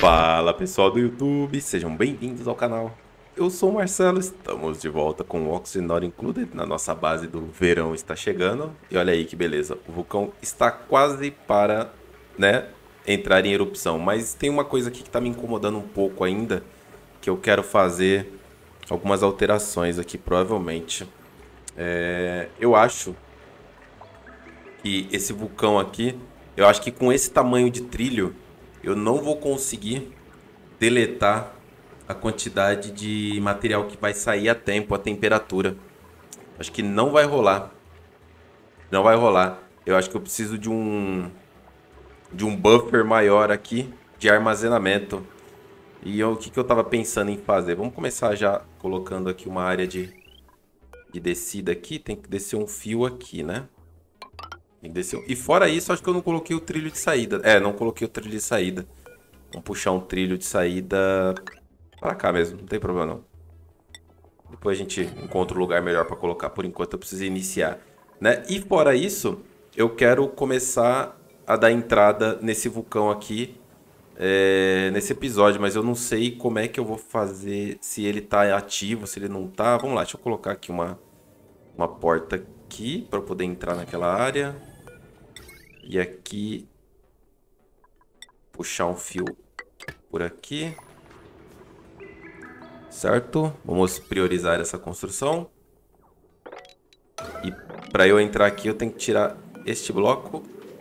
Fala pessoal do YouTube, sejam bem-vindos ao canal. Eu sou o Marcelo, estamos de volta com o Oxygen Not Included na nossa base do verão está chegando. E olha aí que beleza, o vulcão está quase para, entrar em erupção. Mas tem uma coisa aqui que está me incomodando um pouco ainda, que eu quero fazer algumas alterações aqui, provavelmente. Eu acho que esse vulcão aqui, eu acho que com esse tamanho de trilho, eu não vou conseguir deletar a quantidade de material que vai sair a tempo, a temperatura. Acho que não vai rolar. Não vai rolar. Eu acho que eu preciso de um buffer maior aqui de armazenamento. E o que eu tava pensando em fazer? Vamos começar já colocando aqui uma área de descida aqui. Tem que descer um fio aqui, né? Tem que descer. E fora isso, acho que eu não coloquei o trilho de saída. Não coloquei o trilho de saída. Vamos puxar um trilho de saída pra cá mesmo, não tem problema não. Depois a gente encontra um lugar melhor pra colocar. Por enquanto eu preciso iniciar, né? E fora isso, eu quero começar a dar entrada nesse vulcão aqui, nesse episódio. Mas eu não sei como é que eu vou fazer, se ele tá ativo, se ele não tá. Vamos lá, deixa eu colocar aqui uma porta aqui pra poder entrar naquela área. E aqui puxar um fio por aqui. Certo? Vamos priorizar essa construção. E para eu entrar aqui eu tenho que tirar este bloco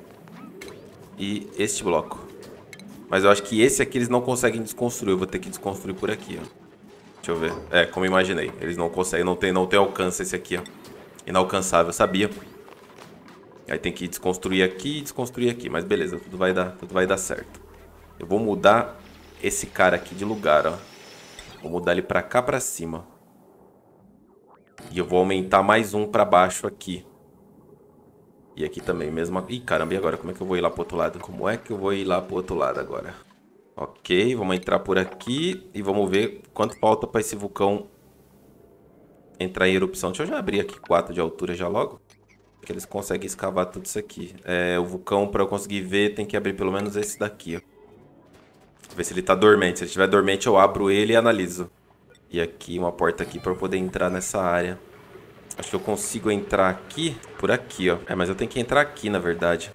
e este bloco. Mas eu acho que esse aqui eles não conseguem desconstruir. Eu vou ter que desconstruir por aqui, ó. Deixa eu ver. Como eu imaginei. Eles não conseguem, não tem alcance esse aqui, ó. Inalcançável, eu sabia. Aí tem que desconstruir aqui e desconstruir aqui. Mas beleza, tudo vai dar certo. Eu vou mudar esse cara aqui de lugar, ó. Vou mudar ele pra cá, pra cima. E eu vou aumentar mais um pra baixo aqui. E aqui também, mesmo. Ih, caramba, e agora? Como é que eu vou ir lá pro outro lado? Como é que eu vou ir lá pro outro lado agora? Ok, vamos entrar por aqui e vamos ver quanto falta pra esse vulcão entrar em erupção. Deixa eu já abrir aqui 4 de altura já logo. Que eles conseguem escavar tudo isso aqui. O vulcão, pra eu conseguir ver, tem que abrir pelo menos esse daqui, ó. Ver se ele tá dormente. Se ele estiver dormente, eu abro ele e analiso. E aqui, uma porta aqui para eu poder entrar nessa área. Acho que eu consigo entrar aqui, por aqui, ó. Mas eu tenho que entrar aqui, na verdade.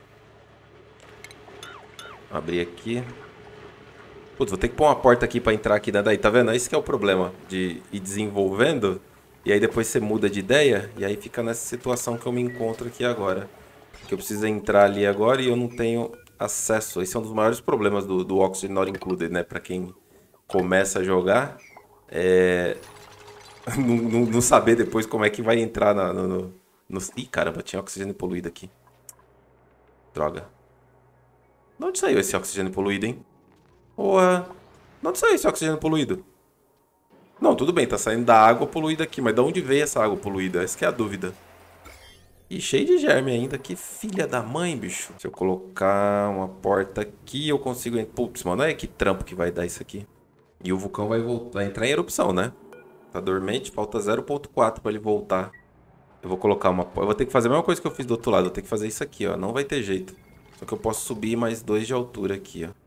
Abrir aqui. Putz, vou ter que pôr uma porta aqui para entrar aqui, né? Daí, tá vendo? Esse que é o problema de ir desenvolvendo. E aí depois você muda de ideia. E aí fica nessa situação que eu me encontro aqui agora. Que eu preciso entrar ali agora e eu não tenho acesso. Esse é um dos maiores problemas do Oxygen Not Included, né? Pra quem começa a jogar. Não saber depois como é que vai entrar no... Ih, caramba, tinha oxigênio poluído aqui. Droga. De onde saiu esse oxigênio poluído, hein? Porra. De onde saiu esse oxigênio poluído? Não, tudo bem, tá saindo da água poluída aqui. Mas de onde veio essa água poluída? Essa que é a dúvida. E cheio de germe ainda. Que filha da mãe, bicho. Se eu colocar uma porta aqui, eu consigo... Putz, mano, olha que trampo que vai dar isso aqui. E o vulcão vai entrar em erupção, né? Tá dormente, falta 0.4 para ele voltar. Eu vou colocar uma... Eu vou ter que fazer a mesma coisa que eu fiz do outro lado. Eu vou ter que fazer isso aqui, ó. Não vai ter jeito. Só que eu posso subir mais 2 de altura aqui, ó.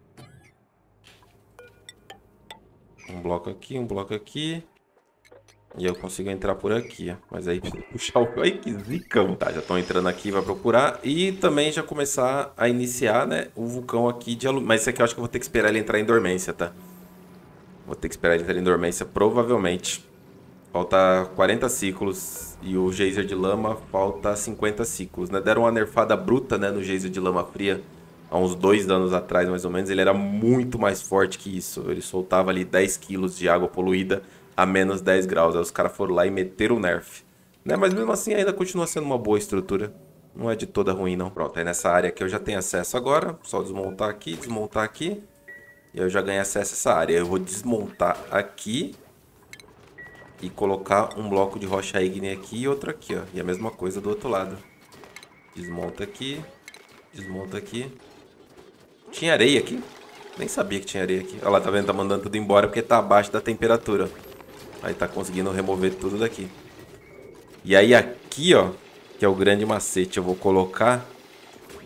Um bloco aqui, um bloco aqui. E eu consigo entrar por aqui, ó. Mas aí precisa puxar o... Ai, que zicão. Tá, já estão entrando aqui, vai procurar. E também já começar a iniciar, né? O vulcão aqui de alumínio. Mas esse aqui eu acho que eu vou ter que esperar ele entrar em dormência, tá? Vou ter que esperar ele entrar em dormência, provavelmente. Falta 40 ciclos e o geyser de lama falta 50 ciclos, né? Deram uma nerfada bruta, né, no geyser de lama fria há uns 2 anos atrás, mais ou menos. Ele era muito mais forte que isso. Ele soltava ali 10 quilos de água poluída a menos 10 graus. Aí os caras foram lá e meteram o nerf, né? Mas mesmo assim ainda continua sendo uma boa estrutura. Não é de toda ruim, não. Pronto, aí nessa área aqui eu já tenho acesso agora. Só desmontar aqui. E eu já ganho acesso a essa área. Eu vou desmontar aqui e colocar um bloco de rocha ígnea aqui e outro aqui, ó. E a mesma coisa do outro lado. Desmonta aqui. Desmonta aqui. Tinha areia aqui? Nem sabia que tinha areia aqui. Olha lá, tá vendo? Tá mandando tudo embora porque tá abaixo da temperatura. Aí tá conseguindo remover tudo daqui. E aí aqui, ó, que é o grande macete, eu vou colocar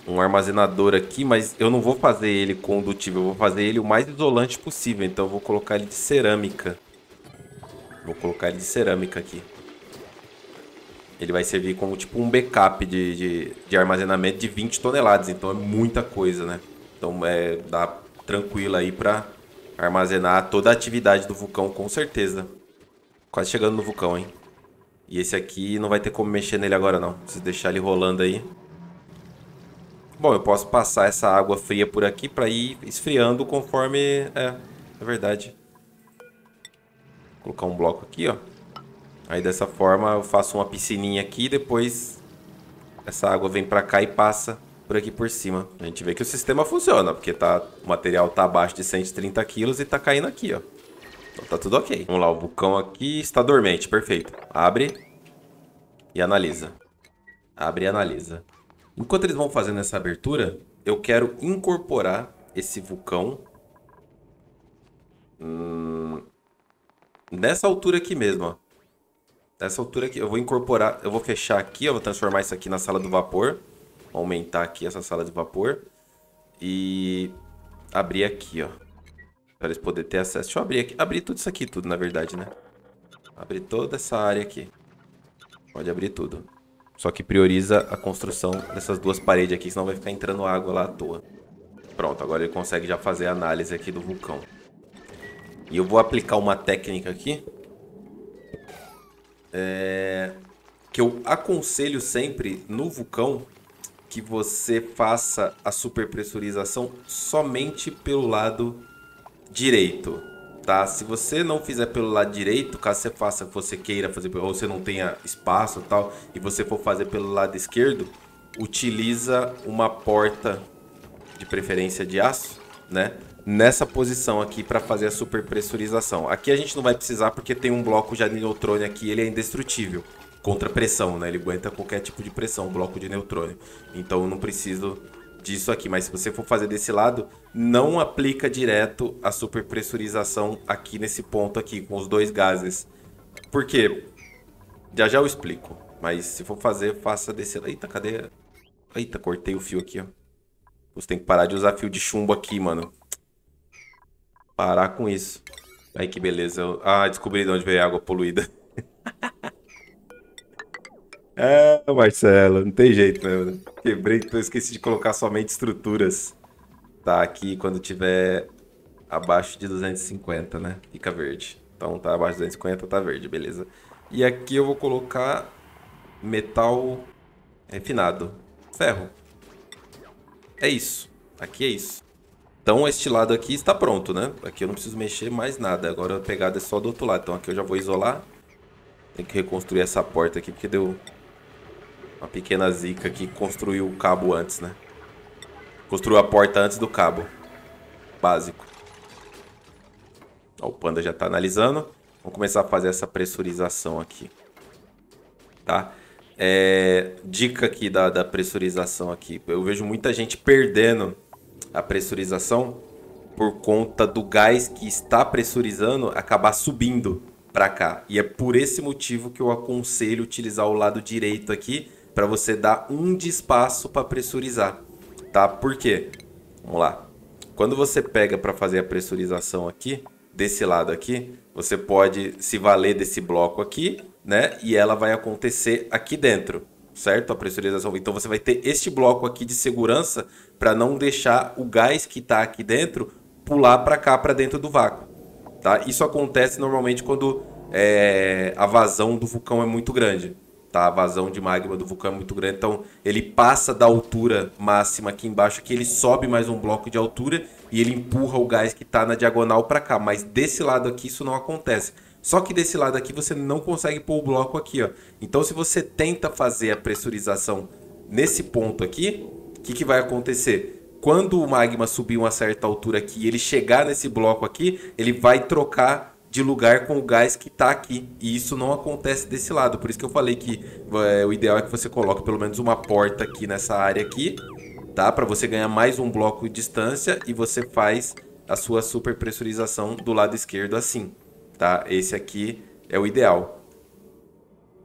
um armazenador aqui, mas eu não vou fazer ele condutivo, eu vou fazer ele o mais isolante possível. Então eu vou colocar ele de cerâmica. Vou colocar ele de cerâmica aqui. Ele vai servir como tipo um backup de armazenamento de 20 toneladas. Então é muita coisa, né? Então dá tranquilo aí pra armazenar toda a atividade do vulcão, com certeza. Quase chegando no vulcão, hein? E esse aqui não vai ter como mexer nele agora, não. Preciso deixar ele rolando aí. Bom, eu posso passar essa água fria por aqui pra ir esfriando conforme... É verdade. Vou colocar um bloco aqui, ó. Aí dessa forma eu faço uma piscininha aqui e depois essa água vem pra cá e passa por aqui por cima. A gente vê que o sistema funciona, porque o material tá abaixo de 130 quilos e tá caindo aqui, ó. Então tá tudo ok. Vamos lá, o vulcão aqui está dormente, perfeito. Abre e analisa. Abre e analisa. Enquanto eles vão fazendo essa abertura, eu quero incorporar esse vulcão nessa altura aqui mesmo, ó. Nessa altura aqui, eu vou incorporar, eu vou fechar aqui, eu vou transformar isso aqui na sala do vapor. Vou aumentar aqui essa sala de vapor. E abrir aqui, ó. Para eles poderem ter acesso. Deixa eu abrir aqui. Abrir tudo isso aqui, tudo, na verdade, né? Abrir toda essa área aqui. Pode abrir tudo. Só que prioriza a construção dessas duas paredes aqui, senão vai ficar entrando água lá à toa. Pronto, agora ele consegue já fazer a análise aqui do vulcão. E eu vou aplicar uma técnica aqui. Que eu aconselho sempre no vulcão que você faça a superpressurização somente pelo lado direito, tá? Se você não fizer pelo lado direito, caso você faça, você queira fazer, ou você não tenha espaço e tal, e você for fazer pelo lado esquerdo, utiliza uma porta de preferência de aço, né? Nessa posição aqui para fazer a superpressurização. Aqui a gente não vai precisar porque tem um bloco já de neutrônio aqui, ele é indestrutível contra pressão, né? Ele aguenta qualquer tipo de pressão, bloco de neutrônio. Então eu não preciso disso aqui, mas se você for fazer desse lado, não aplica direto a superpressurização aqui nesse ponto aqui, com os dois gases. Por quê? Já já eu explico, mas se for fazer, faça desse lado. Eita, cadê? Eita, cortei o fio aqui, ó. Você tem que parar de usar fio de chumbo aqui, mano. Parar com isso. Aí que beleza. Ah, descobri de onde veio a água poluída. Marcelo, não tem jeito mesmo, né? Quebrei, então eu esqueci de colocar somente estruturas. Tá aqui quando tiver abaixo de 250, né? Fica verde. Então tá abaixo de 250, tá verde, beleza. E aqui eu vou colocar metal refinado. Ferro. É isso. Aqui é isso. Então este lado aqui está pronto, né? Aqui eu não preciso mexer mais nada. Agora a pegada é só do outro lado. Então aqui eu já vou isolar. Tem que reconstruir essa porta aqui porque deu uma pequena zica aqui. Construiu o cabo antes, né? Construiu a porta antes do cabo. Básico. Ó, o Panda já está analisando. Vamos começar a fazer essa pressurização aqui. Tá? Dica aqui da pressurização aqui. Eu vejo muita gente perdendo a pressurização por conta do gás que está pressurizando acabar subindo para cá. E é por esse motivo que eu aconselho utilizar o lado direito aqui para você dar um de espaço para pressurizar, tá? Por quê? Vamos lá. Quando você pega para fazer a pressurização aqui, desse lado aqui, você pode se valer desse bloco aqui, né? E ela vai acontecer aqui dentro, certo? A pressurização. Então você vai ter este bloco aqui de segurança para não deixar o gás que está aqui dentro pular para cá, para dentro do vácuo, tá? Isso acontece normalmente quando a vazão do vulcão é muito grande, tá? A vazão de magma do vulcão é muito grande, então ele passa da altura máxima aqui embaixo, que ele sobe mais um bloco de altura e ele empurra o gás que está na diagonal para cá, mas desse lado aqui isso não acontece. Só que desse lado aqui você não consegue pôr o bloco aqui, ó. Então se você tenta fazer a pressurização nesse ponto aqui, o que vai acontecer? Quando o magma subir uma certa altura aqui e ele chegar nesse bloco aqui, ele vai trocar de lugar com o gás que está aqui. E isso não acontece desse lado. Por isso que eu falei que o ideal é que você coloque pelo menos uma porta aqui nessa área aqui, tá? Para você ganhar mais um bloco de distância e você faz a sua superpressurização do lado esquerdo assim, tá? Esse aqui é o ideal.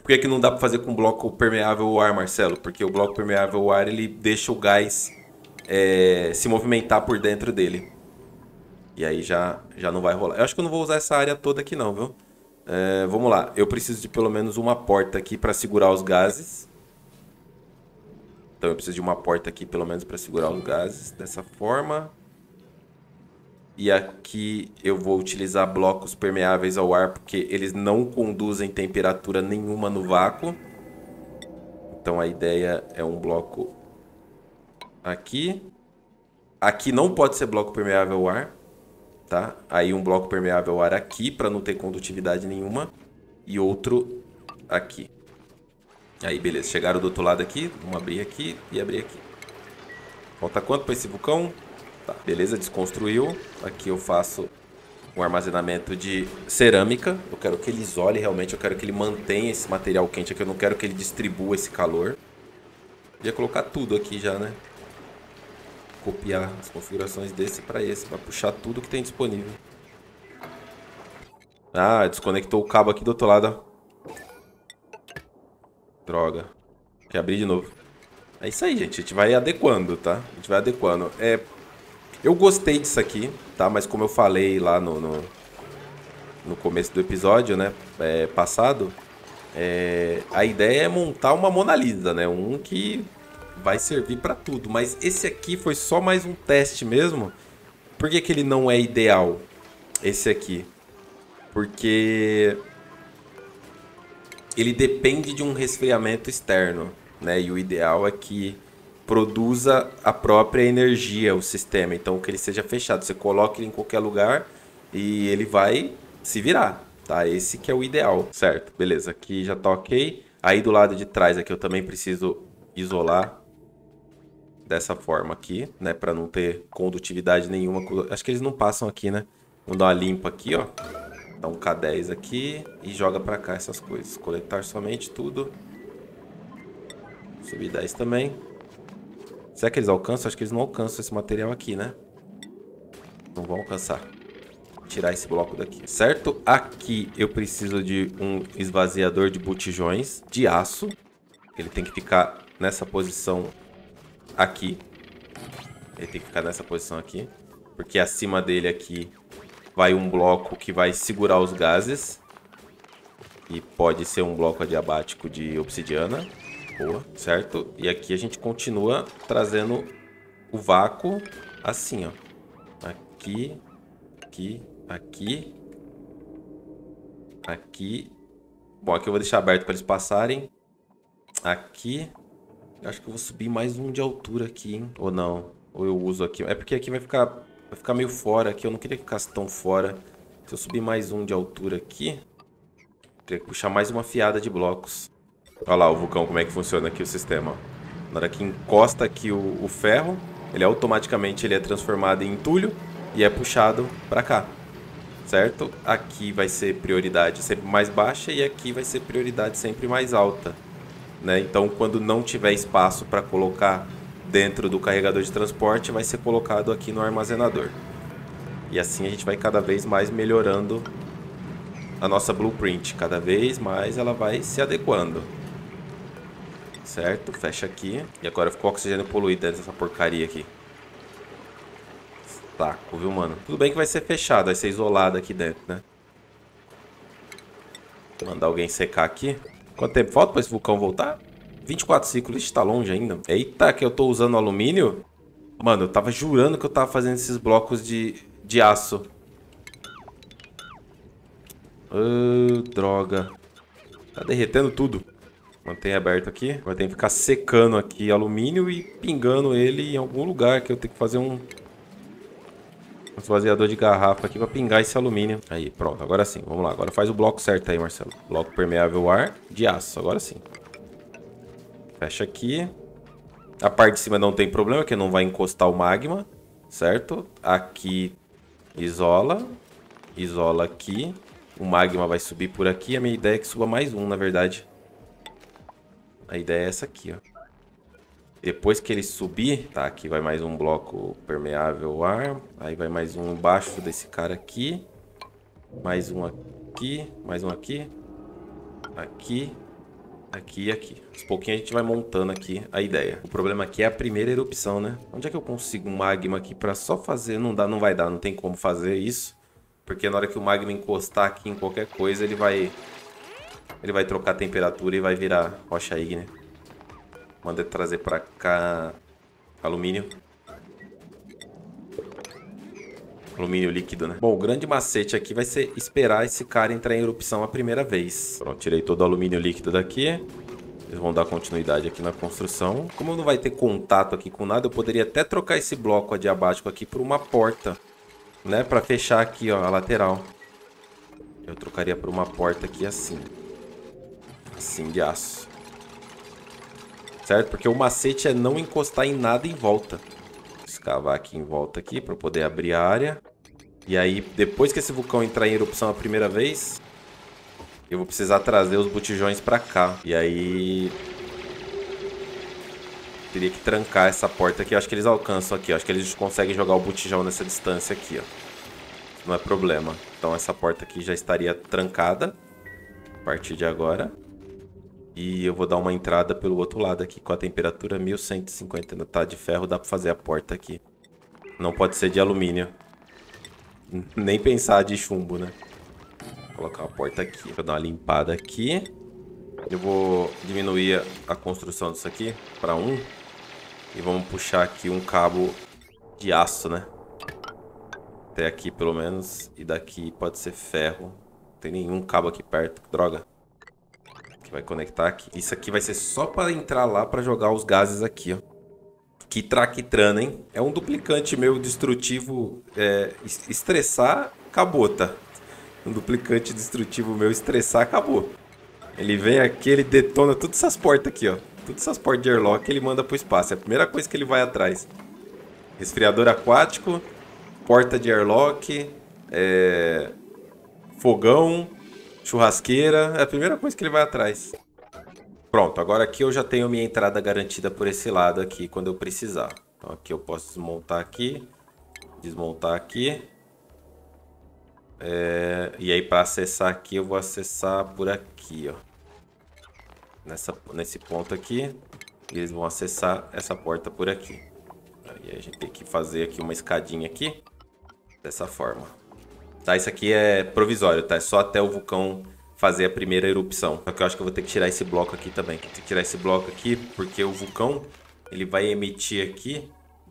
Por que que não dá pra fazer com bloco permeável ao ar, Marcelo? Porque o bloco permeável ao ar, ele deixa o gás se movimentar por dentro dele. E aí já não vai rolar. Eu acho que eu não vou usar essa área toda aqui não, viu? Vamos lá. Eu preciso de pelo menos uma porta aqui pra segurar os gases. Então eu preciso de uma porta aqui pelo menos pra segurar os gases. Dessa forma. E aqui eu vou utilizar blocos permeáveis ao ar, porque eles não conduzem temperatura nenhuma no vácuo. Então a ideia é um bloco aqui. Aqui não pode ser bloco permeável ao ar, tá? Aí um bloco permeável ao ar aqui, para não ter condutividade nenhuma. E outro aqui. Aí beleza, chegaram do outro lado aqui. Vamos abrir aqui e abrir aqui. Falta quanto para esse vulcão? Tá, beleza, desconstruiu. Aqui eu faço um armazenamento de cerâmica. Eu quero que ele isole realmente, eu quero que ele mantenha esse material quente aqui. Eu não quero que ele distribua esse calor. Podia colocar tudo aqui já, né? Copiar as configurações desse para esse, para puxar tudo que tem disponível. Ah, desconectou o cabo aqui do outro lado, ó. Droga. Quer abrir de novo. É isso aí, gente. A gente vai adequando, tá? A gente vai adequando. Eu gostei disso aqui, tá? Mas como eu falei lá no começo do episódio, né? Passado, a ideia é montar uma Mona Lisa, né? Um que vai servir para tudo. Mas esse aqui foi só mais um teste mesmo. Por que que ele não é ideal? Esse aqui. Porque ele depende de um resfriamento externo, né? E o ideal é que produza a própria energia, o sistema. Então, que ele seja fechado. Você coloca ele em qualquer lugar e ele vai se virar, tá? Esse que é o ideal, certo? Beleza, aqui já tá ok. Aí do lado de trás aqui eu também preciso isolar dessa forma aqui, né? Pra não ter condutividade nenhuma. Acho que eles não passam aqui, né? Vamos dar uma limpa aqui, ó. Dá um K10 aqui e joga pra cá essas coisas. Coletar somente tudo. Subir 10 também. Será que eles alcançam? Acho que eles não alcançam esse material aqui, né? Não vão alcançar. Vou tirar esse bloco daqui, certo? Aqui eu preciso de um esvaziador de botijões de aço. Ele tem que ficar nessa posição aqui. Ele tem que ficar nessa posição aqui. Porque acima dele aqui vai um bloco que vai segurar os gases. E pode ser um bloco adiabático de obsidiana. Boa, certo? E aqui a gente continua trazendo o vácuo assim, ó. Aqui, aqui, aqui, aqui. Bom, aqui eu vou deixar aberto para eles passarem. Aqui. Acho que eu vou subir mais um de altura aqui, hein? Ou não? Ou eu uso aqui. É porque aqui vai ficar meio fora aqui. Eu não queria que ficasse tão fora. Se eu subir mais um de altura aqui, eu teria que puxar mais uma fiada de blocos. Olha lá o vulcão, como é que funciona aqui o sistema. Na hora que encosta aqui o ferro, ele automaticamente é transformado em entulho e é puxado para cá, certo? Aqui vai ser prioridade sempre mais baixa e aqui vai ser prioridade sempre mais alta, né? Então, quando não tiver espaço para colocar dentro do carregador de transporte, vai ser colocado aqui no armazenador. E assim a gente vai cada vez mais melhorando a nossa blueprint. Cada vez mais ela vai se adequando. Certo, fecha aqui. E agora ficou oxigênio poluído dentro dessa porcaria aqui. Saco, viu, mano? Tudo bem que vai ser fechado, vai ser isolado aqui dentro, né? Vou mandar alguém secar aqui. Quanto tempo falta para esse vulcão voltar? 24 ciclos, está longe ainda. Eita, que eu tô usando alumínio? Mano, eu tava jurando que eu tava fazendo esses blocos de aço. Droga. Tá derretendo tudo. Mantém aberto aqui. Vai ter que ficar secando aqui alumínio e pingando ele em algum lugar que eu tenho que fazer um esvaziador de garrafa aqui para pingar esse alumínio. Aí, pronto. Agora sim. Vamos lá. Agora faz o bloco certo aí, Marcelo. Bloco permeável ao ar de aço. Agora sim. Fecha aqui. A parte de cima não tem problema, que não vai encostar o magma, certo? Aqui isola. Isola aqui. O magma vai subir por aqui. A minha ideia é que suba mais um, na verdade. A ideia é essa aqui, ó. Depois que ele subir, tá, aqui vai mais um bloco permeável ao ar. Aí vai mais um embaixo desse cara aqui. Mais um aqui, mais um aqui. Aqui, Aqui e aqui. Aos pouquinhos a gente vai montando aqui a ideia. O problema aqui é a primeira erupção, né? Onde é que eu consigo um magma aqui pra só fazer? Não dá, não vai dar, não tem como fazer isso. Porque na hora que o magma encostar aqui em qualquer coisa, ele vai trocar a temperatura e vai virar rocha ígnea. Manda trazer pra cá alumínio. Alumínio líquido, né? Bom, o grande macete aqui vai ser esperar esse cara entrar em erupção a primeira vez. Pronto, tirei todo o alumínio líquido daqui. Eles vão dar continuidade aqui na construção. Como não vai ter contato aqui com nada, eu poderia até trocar esse bloco adiabático aqui por uma porta, né? Pra fechar aqui, ó, a lateral. Eu trocaria por uma porta aqui assim. Assim, de aço. Certo? Porque o macete é não encostar em nada em volta. Escavar aqui em volta aqui para poder abrir a área. E aí, depois que esse vulcão entrar em erupção a primeira vez, eu vou precisar trazer os botijões para cá. E aí... teria que trancar essa porta aqui. Eu acho que eles alcançam aqui. Eu acho que eles conseguem jogar o botijão nessa distância aqui, ó. Não é problema. Então essa porta aqui já estaria trancada a partir de agora. E eu vou dar uma entrada pelo outro lado aqui com a temperatura 1150. Ainda tá de ferro, dá pra fazer a porta aqui. Não pode ser de alumínio. Nem pensar de chumbo, né? Vou colocar a porta aqui. Deixa eu dar uma limpada aqui. Eu vou diminuir a construção disso aqui para 1. E vamos puxar aqui um cabo de aço, né? Até aqui pelo menos. E daqui pode ser ferro. Não tem nenhum cabo aqui perto. Droga. Vai conectar aqui. Isso aqui vai ser só para entrar lá para jogar os gases aqui, ó. Que traquitrana, hein? É um duplicante meu destrutivo. Estressar, acabou, tá? Um duplicante destrutivo meu estressar, acabou. Ele vem aqui, ele detona todas essas portas aqui, ó. Todas essas portas de airlock ele manda pro espaço. É a primeira coisa que ele vai atrás. Resfriador aquático, porta de airlock, fogão, churrasqueira, é a primeira coisa que ele vai atrás. Pronto, agora aqui eu já tenho minha entrada garantida por esse lado aqui, quando eu precisar. Então aqui eu posso desmontar aqui, desmontar aqui. E aí para acessar aqui, eu vou acessar por aqui, ó. Nesse ponto aqui, e eles vão acessar essa porta por aqui. Aí a gente tem que fazer aqui uma escadinha aqui, dessa forma. Tá, isso aqui é provisório, tá? É só até o vulcão fazer a primeira erupção. Só que eu acho que eu vou ter que tirar esse bloco aqui também. Vou ter que tirar esse bloco aqui, porque o vulcão, ele vai emitir aqui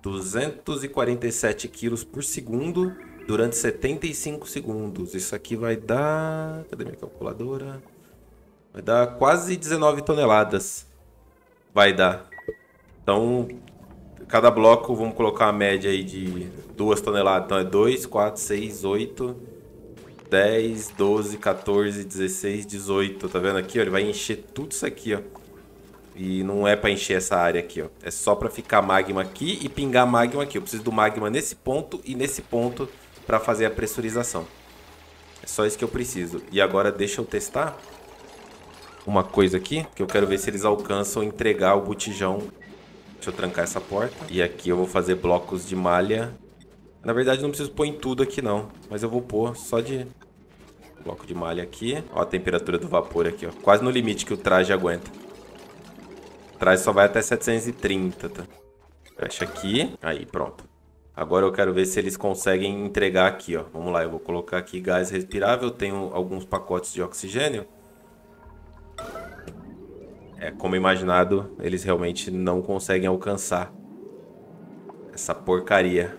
247 quilos por segundo durante 75 segundos. Isso aqui vai dar... cadê minha calculadora? Vai dar quase 19 toneladas. Vai dar. Então... cada bloco, vamos colocar uma média aí de 2 toneladas. Então é 2, 4, 6, 8, 10, 12, 14, 16, 18. Tá vendo aqui? Ó? Ele vai encher tudo isso aqui, ó. E não é para encher essa área aqui, ó. É só para ficar magma aqui e pingar magma aqui. Eu preciso do magma nesse ponto e nesse ponto para fazer a pressurização. É só isso que eu preciso. E agora deixa eu testar uma coisa aqui, que eu quero ver se eles alcançam entregar o botijão. Deixa eu trancar essa porta. E aqui eu vou fazer blocos de malha. Na verdade não preciso pôr em tudo aqui não. Mas eu vou pôr só de... bloco de malha aqui. Ó a temperatura do vapor aqui, ó. Quase no limite que o traje aguenta. O traje só vai até 730, tá? Fecha aqui. Aí, pronto. Agora eu quero ver se eles conseguem entregar aqui, ó. Vamos lá, eu vou colocar aqui gás respirável. Eu tenho alguns pacotes de oxigênio. Como imaginado, eles realmente não conseguem alcançar essa porcaria.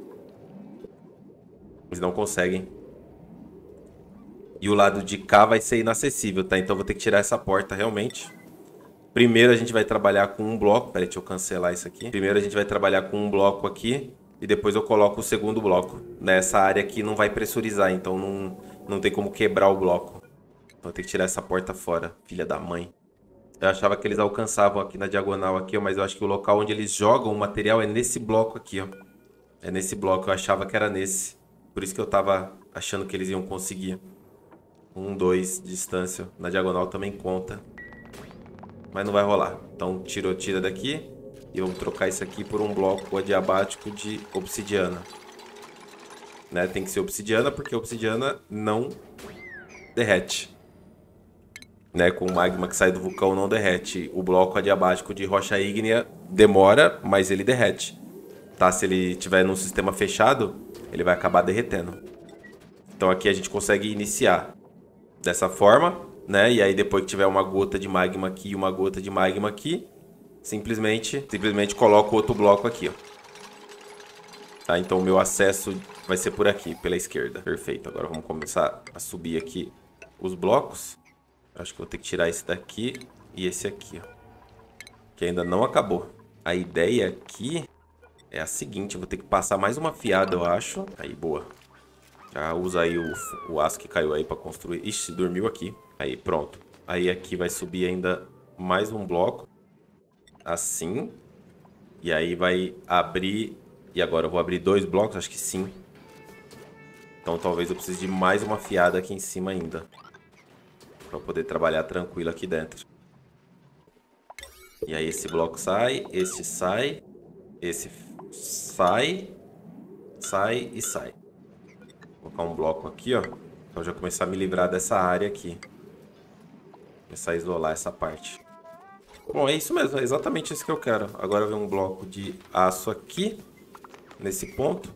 Eles não conseguem. E o lado de cá vai ser inacessível, tá? Então eu vou ter que tirar essa porta realmente. Primeiro a gente vai trabalhar com um bloco. Peraí, deixa eu cancelar isso aqui. Primeiro a gente vai trabalhar com um bloco aqui. E depois eu coloco o segundo bloco. Nessa área aqui não vai pressurizar, então não tem como quebrar o bloco. Então eu tenho que tirar essa porta fora, filha da mãe. Eu achava que eles alcançavam aqui na diagonal aqui, ó, mas eu acho que o local onde eles jogam o material é nesse bloco aqui, ó. É nesse bloco, eu achava que era nesse. Por isso que eu tava achando que eles iam conseguir. 1, 2 de distância. Na diagonal também conta. Mas não vai rolar. Então tira daqui. E vamos trocar isso aqui por um bloco adiabático de obsidiana. Né? Tem que ser obsidiana porque a obsidiana não derrete. né? Com o magma que sai do vulcão não derrete. O bloco adiabático de rocha ígnea demora, mas ele derrete. Tá? Se ele estiver num sistema fechado, ele vai acabar derretendo. Então aqui a gente consegue iniciar dessa forma, né? E aí depois que tiver uma gota de magma aqui e uma gota de magma aqui, simplesmente coloco outro bloco aqui, ó. Tá? Então o meu acesso vai ser por aqui, pela esquerda. Perfeito. Agora vamos começar a subir aqui os blocos. Acho que vou ter que tirar esse daqui e esse aqui, ó. Que ainda não acabou. A ideia aqui é a seguinte. Vou ter que passar mais uma fiada, eu acho. Aí, boa. Já usa aí o aço que caiu aí pra construir. Ixi, dormiu aqui. Aí, pronto. Aí aqui vai subir ainda mais um bloco. Assim. E aí vai abrir... E agora eu vou abrir 2 blocos? Acho que sim. Então talvez eu precise de mais uma fiada aqui em cima ainda. Pra poder trabalhar tranquilo aqui dentro. E aí esse bloco sai, esse sai, esse sai, sai e sai. Vou colocar um bloco aqui, ó. Então já começar a me livrar dessa área aqui. Começar a isolar essa parte. Bom, é isso mesmo, é exatamente isso que eu quero. Agora vem um bloco de aço aqui, nesse ponto.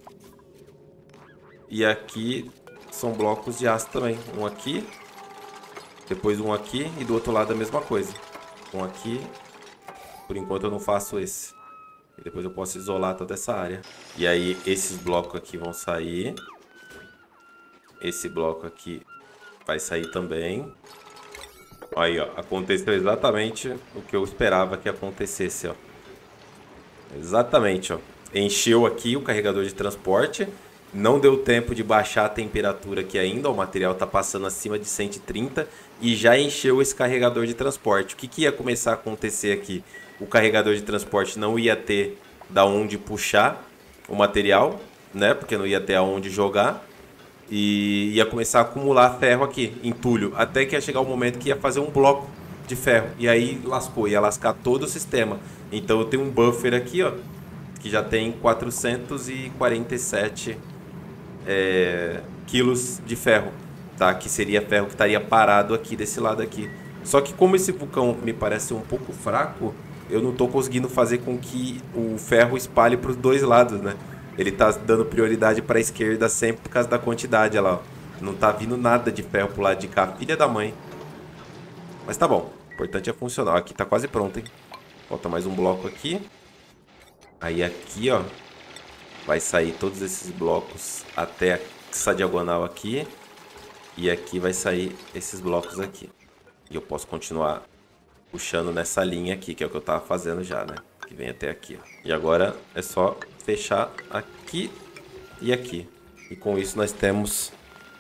E aqui são blocos de aço também. Um aqui, depois um aqui e do outro lado a mesma coisa. Um aqui. Por enquanto eu não faço esse. E depois eu posso isolar toda essa área. E aí esses blocos aqui vão sair. Esse bloco aqui vai sair também. Aí, ó. Aconteceu exatamente o que eu esperava que acontecesse, ó. Exatamente, ó. Encheu aqui o carregador de transporte. Não deu tempo de baixar a temperatura aqui ainda. O material está passando acima de 130 e já encheu esse carregador de transporte. O que ia começar a acontecer aqui? O carregador de transporte não ia ter da onde puxar o material, né? Porque não ia ter aonde jogar. E ia começar a acumular ferro aqui, entulho. Até que ia chegar o momento que ia fazer um bloco de ferro. E aí lascou, ia lascar todo o sistema. Então eu tenho um buffer aqui, ó, que já tem 447 quilos de ferro, tá? Que seria ferro que estaria parado aqui desse lado aqui. Só que como esse vulcão me parece um pouco fraco, eu não tô conseguindo fazer com que o ferro espalhe para os dois lados, né? Ele tá dando prioridade para a esquerda sempre por causa da quantidade, olha lá, ó. Não tá vindo nada de ferro pro lado de cá, filha da mãe. Mas tá bom, o importante é funcionar. Aqui tá quase pronto, hein? Falta mais um bloco aqui. Aí aqui, ó, vai sair todos esses blocos até essa diagonal aqui. E aqui vai sair esses blocos aqui. E eu posso continuar puxando nessa linha aqui, que é o que eu tava fazendo já, né? Que vem até aqui, ó. E agora é só fechar aqui e aqui. E com isso nós temos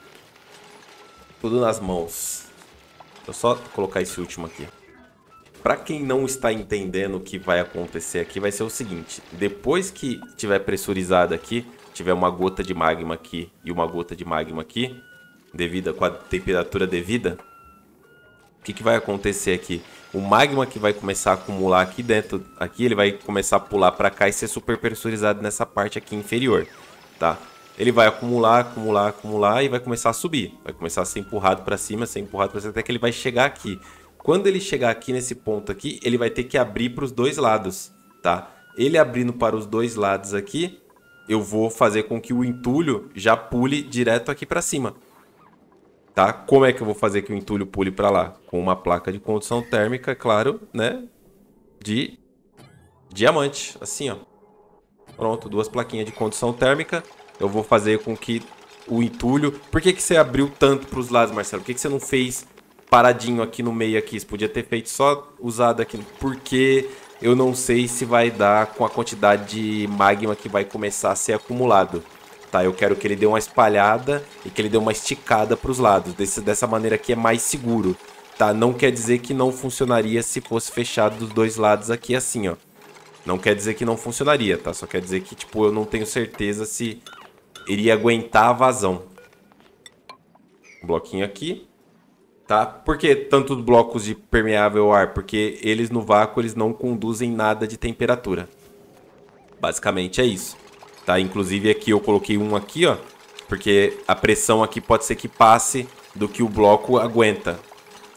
tudo nas mãos. Deixa eu só colocar esse último aqui. Para quem não está entendendo o que vai acontecer aqui, vai ser o seguinte. Depois que tiver pressurizado aqui, tiver uma gota de magma aqui e uma gota de magma aqui, devida com a temperatura devida, o que vai acontecer aqui? O magma que vai começar a acumular aqui dentro, aqui ele vai começar a pular para cá e ser super pressurizado nessa parte aqui inferior, tá? Ele vai acumular, acumular, acumular e vai começar a subir. Vai começar a ser empurrado para cima, até que ele vai chegar aqui. Quando ele chegar aqui nesse ponto aqui, ele vai ter que abrir para os dois lados, tá? Ele abrindo para os dois lados aqui, eu vou fazer com que o entulho já pule direto aqui para cima. Tá? Como é que eu vou fazer que o entulho pule para lá? Com uma placa de condução térmica, claro, né? De diamante, assim, ó. Pronto, 2 plaquinhas de condução térmica. Eu vou fazer com que o entulho... Por que você abriu tanto para os lados, Marcelo? Por que você não fez paradinho aqui no meio aqui? Você podia ter feito só usado aqui. Porque eu não sei se vai dar com a quantidade de magma que vai começar a ser acumulado. Tá, eu quero que ele dê uma espalhada e que ele dê uma esticada para os lados. Dessa maneira aqui é mais seguro, tá? Não quer dizer que não funcionaria se fosse fechado dos dois lados aqui assim, ó. Não quer dizer que não funcionaria, tá? Só quer dizer que, tipo, eu não tenho certeza se iria aguentar a vazão. Um bloquinho aqui, tá? Por que tantos blocos de permeável ar? Porque eles no vácuo, eles não conduzem nada de temperatura. Basicamente é isso. Tá, inclusive aqui eu coloquei um aqui, ó, porque a pressão aqui pode ser que passe do que o bloco aguenta,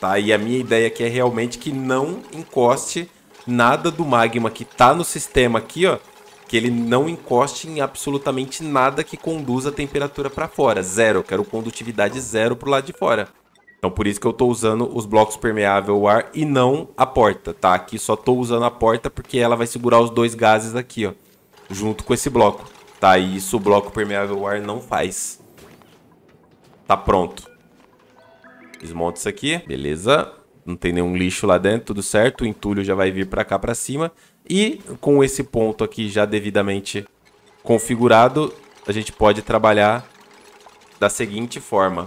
tá? E a minha ideia aqui é realmente que não encoste nada do magma que tá no sistema aqui, ó. Que ele não encoste em absolutamente nada que conduza a temperatura para fora. Zero. Eu quero condutividade zero pro lado de fora. Então por isso que eu tô usando os blocos permeável ao ar e não a porta, tá? Aqui só tô usando a porta porque ela vai segurar os dois gases aqui, ó. Junto com esse bloco, tá? E isso o bloco permeável ao ar não faz. Tá pronto. Desmonta isso aqui. Beleza. Não tem nenhum lixo lá dentro, tudo certo. O entulho já vai vir pra cá pra cima. E com esse ponto aqui já devidamente configurado, a gente pode trabalhar da seguinte forma.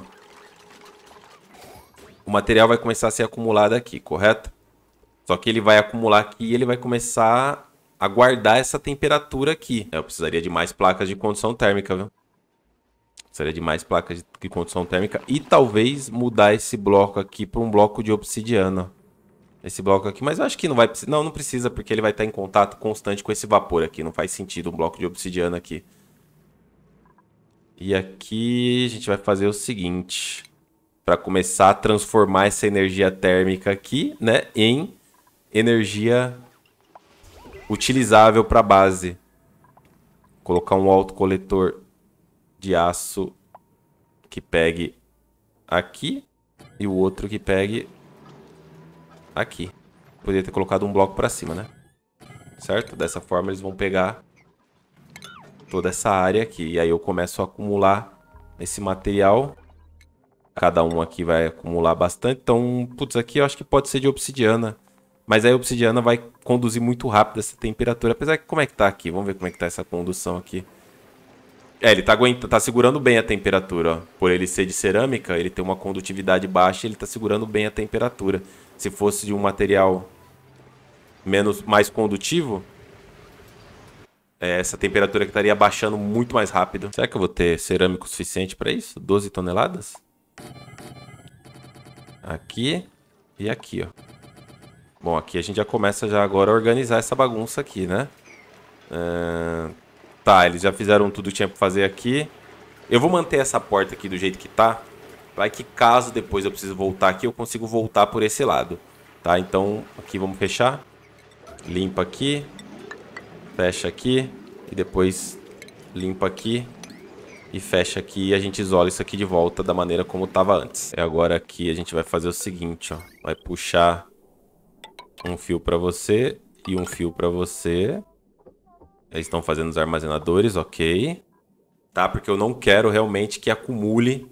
O material vai começar a ser acumulado aqui, correto? Só que ele vai acumular aqui e ele vai começar a guardar essa temperatura aqui. Eu precisaria de mais placas de condução térmica, viu? Precisaria de mais placas de condução térmica e talvez mudar esse bloco aqui para um bloco de obsidiana. Esse bloco aqui, mas eu acho que não vai precisar. Não, não precisa, porque ele vai estar em contato constante com esse vapor aqui. Não faz sentido um bloco de obsidiana aqui. E aqui a gente vai fazer o seguinte. Para começar a transformar essa energia térmica aqui, né, em energia utilizável para a base. Colocar um autocoletor de aço que pegue aqui e o outro que pegue aqui. Poderia ter colocado um bloco para cima, né? Certo? Dessa forma eles vão pegar toda essa área aqui. E aí eu começo a acumular esse material. Cada um aqui vai acumular bastante. Então, putz, aqui eu acho que pode ser de obsidiana. Mas aí a obsidiana vai conduzir muito rápido essa temperatura. Apesar que como é que tá aqui? Vamos ver como é que tá essa condução aqui. É, ele tá segurando bem a temperatura, ó. Por ele ser de cerâmica, ele tem uma condutividade baixa e ele tá segurando bem a temperatura. Se fosse de um material mais condutivo, essa temperatura que estaria baixando muito mais rápido. Será que eu vou ter cerâmico suficiente para isso? 12 toneladas? Aqui e aqui, ó. Bom, aqui a gente já começa já agora a organizar essa bagunça aqui, né? Tá, eles já fizeram tudo que tinha pra fazer aqui. Eu vou manter essa porta aqui do jeito que tá. Vai que caso depois eu precise voltar aqui, eu consigo voltar por esse lado. Tá, então aqui vamos fechar. Limpa aqui. Fecha aqui. E depois limpa aqui. E fecha aqui e a gente isola isso aqui de volta da maneira como estava antes. E agora aqui a gente vai fazer o seguinte, ó. Vai puxar um fio para você e um fio para você. Eles estão fazendo os armazenadores, ok. Tá, porque eu não quero realmente que acumule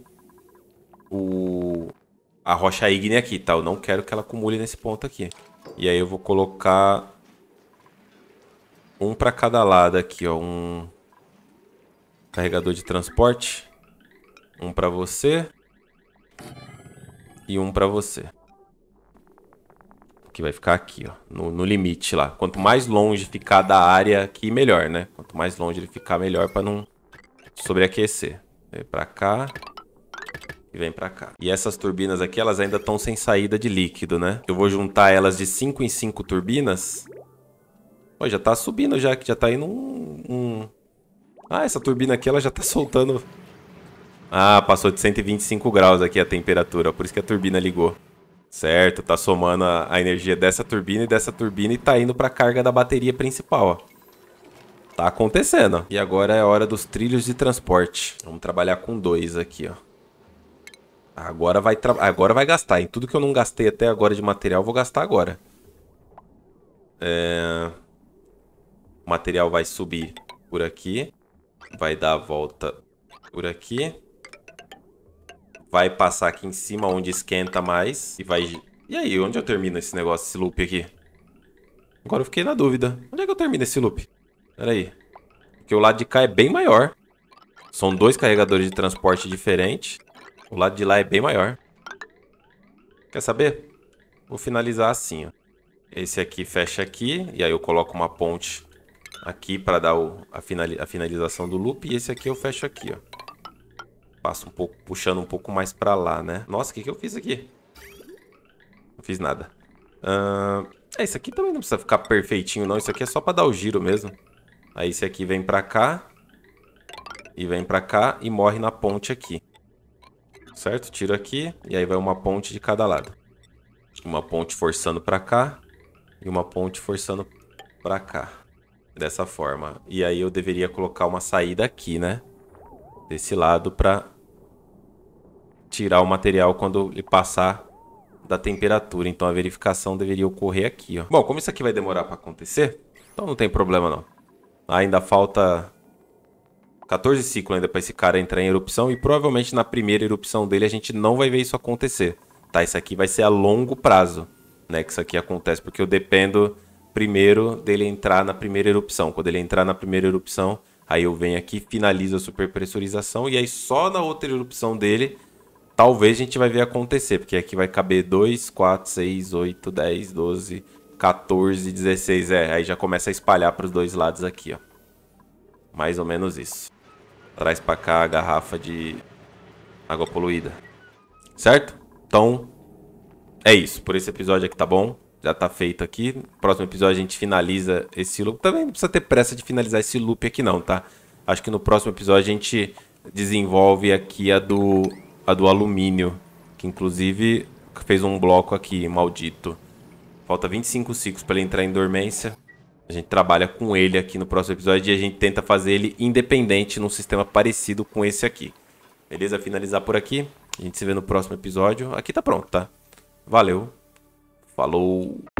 a rocha ígnea aqui, tá? Eu não quero que ela acumule nesse ponto aqui. E aí eu vou colocar um para cada lado aqui, ó. Um carregador de transporte. Um para você. E um para você. Que vai ficar aqui, ó. No limite lá. Quanto mais longe ficar da área aqui, melhor, né? Quanto mais longe ele ficar, melhor para não sobreaquecer. Vem para cá. E vem pra cá. E essas turbinas aqui, elas ainda estão sem saída de líquido, né? Eu vou juntar elas de 5 em 5 turbinas. Ó, já tá subindo já, que já tá indo Ah, essa turbina aqui, ela já tá soltando... Ah, passou de 125 graus aqui a temperatura, por isso que a turbina ligou. Certo, tá somando a energia dessa turbina e tá indo pra carga da bateria principal, ó. Tá acontecendo, ó. E agora é a hora dos trilhos de transporte. Vamos trabalhar com 2 aqui, ó. Agora vai gastar. Em tudo que eu não gastei até agora de material, eu vou gastar agora. O material vai subir por aqui. Vai dar a volta por aqui. Vai passar aqui em cima onde esquenta mais. E vai... E aí, onde eu termino esse negócio, esse loop aqui? Agora eu fiquei na dúvida. Onde é que eu termino esse loop? Pera aí. Porque o lado de cá é bem maior. São 2 carregadores de transporte diferentes. O lado de lá é bem maior. Quer saber? Vou finalizar assim, ó. Esse aqui fecha aqui. E aí eu coloco uma ponte aqui para dar a finalização do loop. E esse aqui eu fecho aqui, ó. Passo um pouco, puxando um pouco mais para lá, né? Nossa, o que eu fiz aqui? Não fiz nada. Esse aqui também não precisa ficar perfeitinho, não. Isso aqui é só para dar o giro mesmo. Aí esse aqui vem para cá. E vem para cá e morre na ponte aqui. Certo? Tiro aqui e aí vai uma ponte de cada lado. Uma ponte forçando pra cá e uma ponte forçando pra cá. Dessa forma. E aí eu deveria colocar uma saída aqui, né? Desse lado pra tirar o material quando ele passar da temperatura. Então a verificação deveria ocorrer aqui, ó. Bom, como isso aqui vai demorar pra acontecer, então não tem problema não. Ainda falta 14 ciclos ainda pra esse cara entrar em erupção e provavelmente na primeira erupção dele a gente não vai ver isso acontecer. Tá, isso aqui vai ser a longo prazo, né, que isso aqui acontece, porque eu dependo primeiro dele entrar na primeira erupção. Quando ele entrar na primeira erupção, aí eu venho aqui, finalizo a superpressurização e aí só na outra erupção dele, talvez a gente vai ver acontecer, porque aqui vai caber 2, 4, 6, 8, 10, 12, 14, 16, aí já começa a espalhar para os dois lados aqui, ó. Mais ou menos isso. Traz pra cá a garrafa de água poluída. Certo? Então, é isso. Por esse episódio aqui tá bom. Já tá feito aqui. No próximo episódio a gente finaliza esse loop. Também não precisa ter pressa de finalizar esse loop aqui não, tá? Acho que no próximo episódio a gente desenvolve aqui a do alumínio. Que inclusive fez um bloco aqui, maldito. Falta 25 ciclos pra ele entrar em dormência. A gente trabalha com ele aqui no próximo episódio e a gente tenta fazer ele independente num sistema parecido com esse aqui. Beleza? Finalizar por aqui. A gente se vê no próximo episódio. Aqui tá pronto, tá? Valeu. Falou.